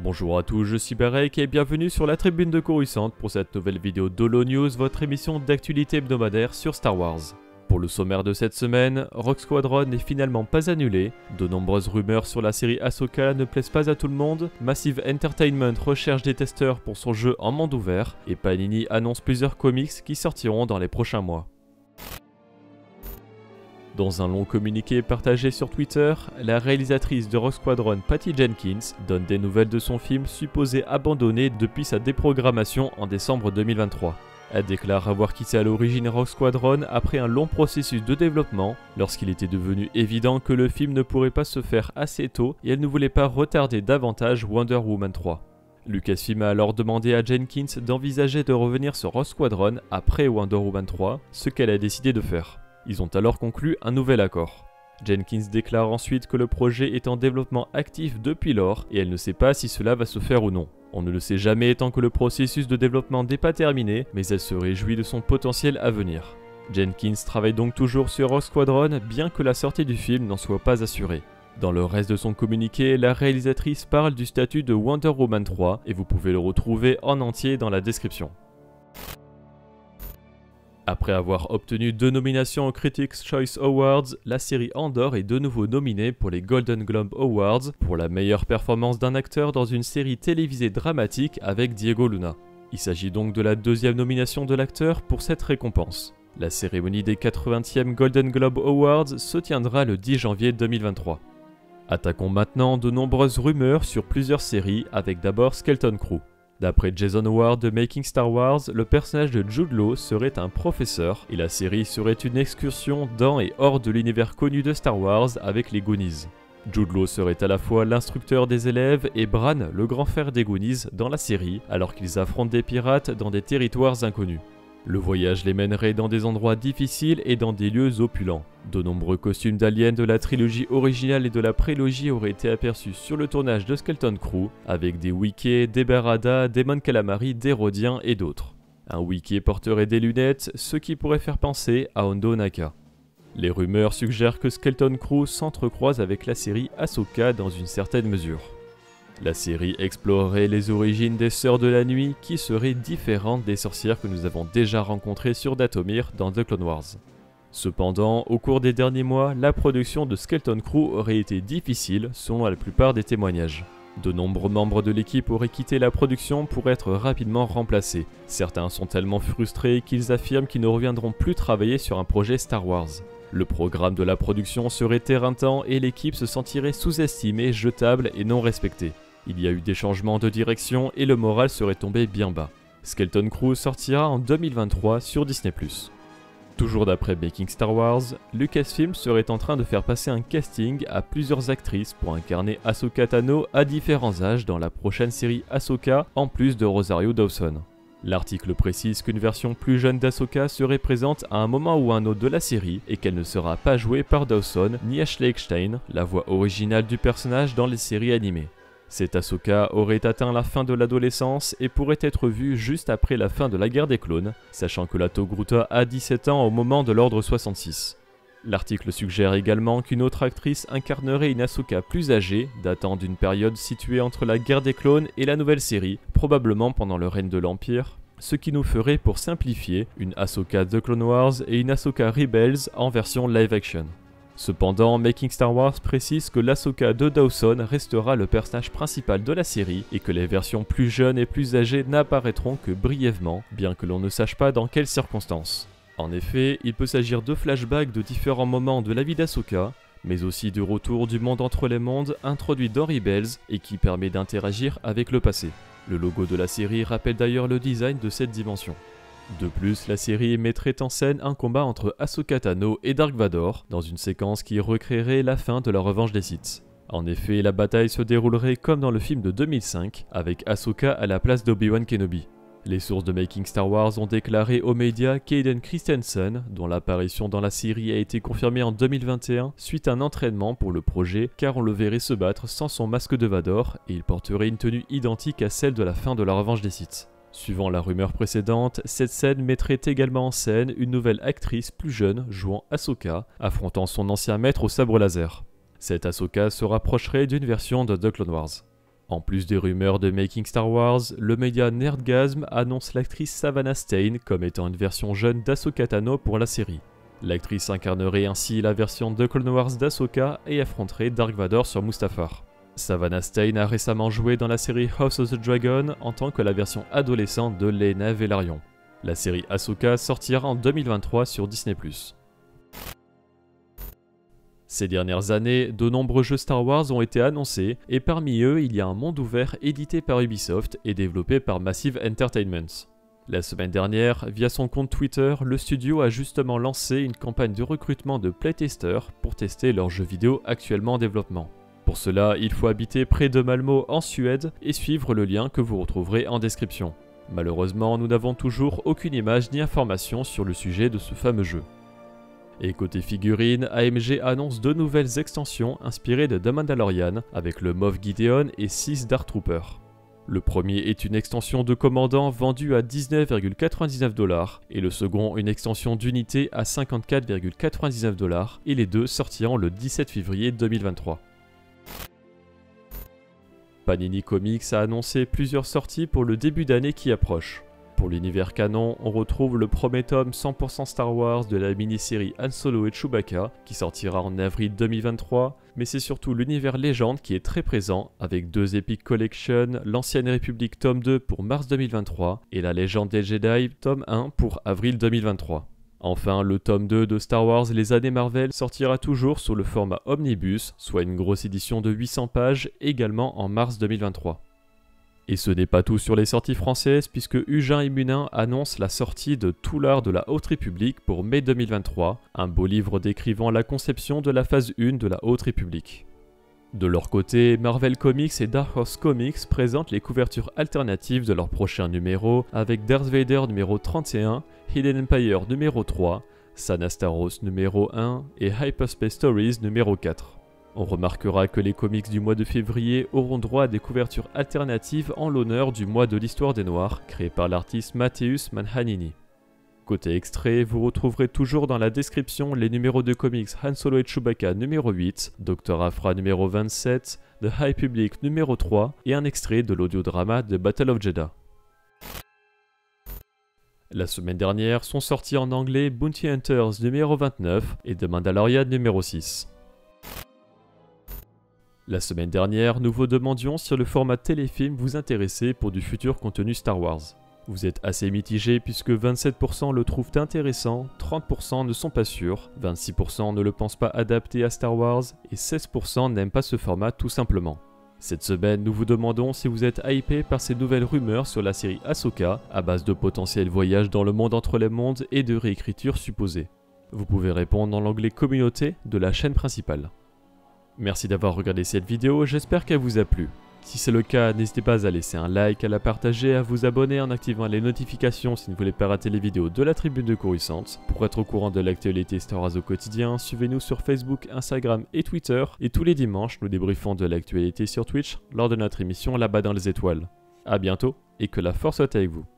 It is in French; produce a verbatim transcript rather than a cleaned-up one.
Bonjour à tous, je suis Barek et bienvenue sur la tribune de Coruscant pour cette nouvelle vidéo d'Holo News, votre émission d'actualité hebdomadaire sur Star Wars. Pour le sommaire de cette semaine, Rogue Squadron n'est finalement pas annulé, de nombreuses rumeurs sur la série Ahsoka ne plaisent pas à tout le monde, Massive Entertainment recherche des testeurs pour son jeu en monde ouvert, et Panini annonce plusieurs comics qui sortiront dans les prochains mois. Dans un long communiqué partagé sur Twitter, la réalisatrice de Rogue Squadron, Patty Jenkins, donne des nouvelles de son film supposé abandonné depuis sa déprogrammation en décembre deux mille vingt-trois. Elle déclare avoir quitté à l'origine Rogue Squadron après un long processus de développement, lorsqu'il était devenu évident que le film ne pourrait pas se faire assez tôt et elle ne voulait pas retarder davantage Wonder Woman trois. Lucasfilm a alors demandé à Jenkins d'envisager de revenir sur Rogue Squadron après Wonder Woman trois, ce qu'elle a décidé de faire. Ils ont alors conclu un nouvel accord. Jenkins déclare ensuite que le projet est en développement actif depuis lors et elle ne sait pas si cela va se faire ou non. On ne le sait jamais tant que le processus de développement n'est pas terminé, mais elle se réjouit de son potentiel à venir. Jenkins travaille donc toujours sur Rogue Squadron, bien que la sortie du film n'en soit pas assurée. Dans le reste de son communiqué, la réalisatrice parle du statut de Wonder Woman trois et vous pouvez le retrouver en entier dans la description. Après avoir obtenu deux nominations aux Critics' Choice Awards, la série Andor est de nouveau nominée pour les Golden Globe Awards pour la meilleure performance d'un acteur dans une série télévisée dramatique avec Diego Luna. Il s'agit donc de la deuxième nomination de l'acteur pour cette récompense. La cérémonie des quatre-vingtièmes Golden Globe Awards se tiendra le dix janvier deux mille vingt-trois. Attaquons maintenant de nombreuses rumeurs sur plusieurs séries avec d'abord Skeleton Crew. D'après Jason Howard de Making Star Wars, le personnage de Jude Law serait un professeur et la série serait une excursion dans et hors de l'univers connu de Star Wars avec les Goonies. Jude Law serait à la fois l'instructeur des élèves et Bran, le grand frère des Goonies, dans la série, alors qu'ils affrontent des pirates dans des territoires inconnus. Le voyage les mènerait dans des endroits difficiles et dans des lieux opulents. De nombreux costumes d'aliens de la trilogie originale et de la prélogie auraient été aperçus sur le tournage de Skeleton Crew, avec des Wicked, des Barada, des Mon Calamari, des Rodiens et d'autres. Un Wiki porterait des lunettes, ce qui pourrait faire penser à Hondo Naka. Les rumeurs suggèrent que Skeleton Crew s'entrecroise avec la série Ahsoka dans une certaine mesure. La série explorerait les origines des Sœurs de la Nuit qui seraient différentes des sorcières que nous avons déjà rencontrées sur Dathomir dans The Clone Wars. Cependant, au cours des derniers mois, la production de Skeleton Crew aurait été difficile selon la plupart des témoignages. De nombreux membres de l'équipe auraient quitté la production pour être rapidement remplacés. Certains sont tellement frustrés qu'ils affirment qu'ils ne reviendront plus travailler sur un projet Star Wars. Le programme de la production serait éreintant et l'équipe se sentirait sous-estimée, jetable et non respectée. Il y a eu des changements de direction et le moral serait tombé bien bas. Skeleton Crew sortira en deux mille vingt-trois sur Disney plus. Toujours d'après Making Star Wars, Lucasfilm serait en train de faire passer un casting à plusieurs actrices pour incarner Ahsoka Tano à différents âges dans la prochaine série Ahsoka, en plus de Rosario Dawson. L'article précise qu'une version plus jeune d'Ahsoka serait présente à un moment ou un autre de la série et qu'elle ne sera pas jouée par Dawson ni Ashley Eckstein, la voix originale du personnage dans les séries animées. Cette Ahsoka aurait atteint la fin de l'adolescence et pourrait être vue juste après la fin de la guerre des clones, sachant que la Togruta a dix-sept ans au moment de l'ordre soixante-six. L'article suggère également qu'une autre actrice incarnerait une Ahsoka plus âgée, datant d'une période située entre la guerre des clones et la nouvelle série, probablement pendant le règne de l'Empire, ce qui nous ferait, pour simplifier, une Ahsoka The Clone Wars et une Ahsoka Rebels en version live action. Cependant, Making Star Wars précise que l'Ahsoka de Dawson restera le personnage principal de la série et que les versions plus jeunes et plus âgées n'apparaîtront que brièvement, bien que l'on ne sache pas dans quelles circonstances. En effet, il peut s'agir de flashbacks de différents moments de la vie d'Ahsoka, mais aussi du retour du monde entre les mondes introduit dans Rebels et qui permet d'interagir avec le passé. Le logo de la série rappelle d'ailleurs le design de cette dimension. De plus, la série mettrait en scène un combat entre Ahsoka Tano et Dark Vador, dans une séquence qui recréerait la fin de la revanche des Sith. En effet, la bataille se déroulerait comme dans le film de deux mille cinq, avec Ahsoka à la place d'Obi-Wan Kenobi. Les sources de Making Star Wars ont déclaré aux médias qu'Aiden Christensen, dont l'apparition dans la série a été confirmée en deux mille vingt et un suite à un entraînement pour le projet, car on le verrait se battre sans son masque de Vador, et il porterait une tenue identique à celle de la fin de la revanche des Sith. Suivant la rumeur précédente, cette scène mettrait également en scène une nouvelle actrice plus jeune jouant Ahsoka, affrontant son ancien maître au sabre laser. Cette Ahsoka se rapprocherait d'une version de The Clone Wars. En plus des rumeurs de Making Star Wars, le média Nerdgasm annonce l'actrice Savannah Stein comme étant une version jeune d'Ahsoka Tano pour la série. L'actrice incarnerait ainsi la version de Clone Wars d'Ahsoka et affronterait Dark Vador sur Mustafar. Savannah Stein a récemment joué dans la série House of the Dragon en tant que la version adolescente de Lena Velaryon. La série Ahsoka sortira en deux mille vingt-trois sur Disney plus. Ces dernières années, de nombreux jeux Star Wars ont été annoncés et parmi eux, il y a un monde ouvert édité par Ubisoft et développé par Massive Entertainment. La semaine dernière, via son compte Twitter, le studio a justement lancé une campagne de recrutement de playtesters pour tester leurs jeux vidéo actuellement en développement. Pour cela, il faut habiter près de Malmö en Suède et suivre le lien que vous retrouverez en description. Malheureusement, nous n'avons toujours aucune image ni information sur le sujet de ce fameux jeu. Et côté figurines, A M G annonce deux nouvelles extensions inspirées de The Mandalorian avec le Moff Gideon et six Dark Troopers. Le premier est une extension de commandant vendue à dix-neuf virgule quatre-vingt-dix-neuf dollars et le second une extension d'unité à cinquante-quatre virgule quatre-vingt-dix-neuf dollars et les deux sortiront le dix-sept février deux mille vingt-trois. Panini Comics a annoncé plusieurs sorties pour le début d'année qui approche. Pour l'univers canon, on retrouve le premier tome cent pour cent Star Wars de la mini-série Han Solo et Chewbacca qui sortira en avril deux mille vingt-trois, mais c'est surtout l'univers légende qui est très présent avec deux Epic Collection, l'Ancienne République tome deux pour mars deux mille vingt-trois et la Légende des Jedi tome un pour avril deux mille vingt-trois. Enfin, le tome deux de Star Wars Les Années Marvel sortira toujours sous le format Omnibus, soit une grosse édition de huit cents pages, également en mars deux mille vingt-trois. Et ce n'est pas tout sur les sorties françaises puisque Ugin et Munin annoncent la sortie de Tout l'art de la Haute République pour mai deux mille vingt-trois, un beau livre décrivant la conception de la phase un de la Haute République. De leur côté, Marvel Comics et Dark Horse Comics présentent les couvertures alternatives de leur prochain numéro avec Darth Vader numéro trente et un, Hidden Empire numéro trois, Sanastaros numéro un et Hyperspace Stories numéro quatre. On remarquera que les comics du mois de février auront droit à des couvertures alternatives en l'honneur du mois de l'histoire des Noirs, créé par l'artiste Mateusz Manhanini. Côté extrait, vous retrouverez toujours dans la description les numéros de comics Han Solo et Chewbacca numéro huit, Docteur Aphra numéro vingt-sept, The High Public numéro trois et un extrait de l'audiodrama de Battle of Jeddah. La semaine dernière sont sortis en anglais Bounty Hunters numéro vingt-neuf et The Mandalorian numéro six. La semaine dernière, nous vous demandions si le format téléfilm vous intéressait pour du futur contenu Star Wars. Vous êtes assez mitigé puisque vingt-sept pour cent le trouvent intéressant, trente pour cent ne sont pas sûrs, vingt-six pour cent ne le pensent pas adapté à Star Wars et seize pour cent n'aiment pas ce format tout simplement. Cette semaine, nous vous demandons si vous êtes hypé par ces nouvelles rumeurs sur la série Ahsoka à base de potentiels voyages dans le monde entre les mondes et de réécriture supposée. Vous pouvez répondre dans l'onglet communauté de la chaîne principale. Merci d'avoir regardé cette vidéo, j'espère qu'elle vous a plu. Si c'est le cas, n'hésitez pas à laisser un like, à la partager, à vous abonner en activant les notifications si vous ne voulez pas rater les vidéos de la Tribune de Coruscant. Pour être au courant de l'actualité Star Wars au quotidien, suivez-nous sur Facebook, Instagram et Twitter. Et tous les dimanches, nous débriefons de l'actualité sur Twitch lors de notre émission Là-bas dans les étoiles. A bientôt et que la force soit avec vous.